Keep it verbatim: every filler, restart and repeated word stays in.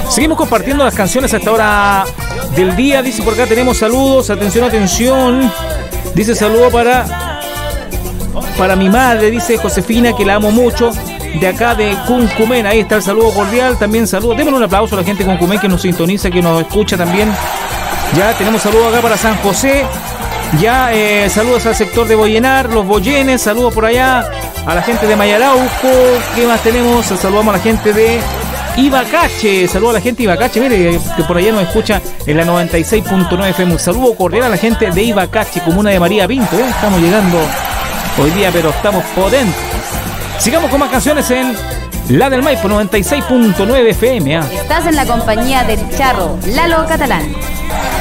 Seguimos compartiendo las canciones a esta hora del día. Dice por acá, tenemos saludos. Atención, atención. Dice saludo para Para mi madre, dice Josefina, que la amo mucho. De acá de Cuncumén, ahí está el saludo cordial. También saludos, démosle un aplauso a la gente de Cuncumén que nos sintoniza, que nos escucha también. Ya tenemos saludos acá para San José. Ya eh, saludos al sector de Boyenar, los Boyenes. Saludos por allá a la gente de Mayarauco. ¿Qué más tenemos? Saludamos a la gente de Ibacache. Saludos a la gente de Ibacache. Mire, que por allá nos escucha en la noventa y seis punto nueve F M. Un saludo cordial a la gente de Ibacache, comuna de María Pinto. ¿eh? Estamos llegando hoy día, pero estamos potentes. Sigamos con más canciones en La del Maipo, noventa y seis punto nueve F M. ¿eh? Estás en la compañía del Charro, Lalo Catalán.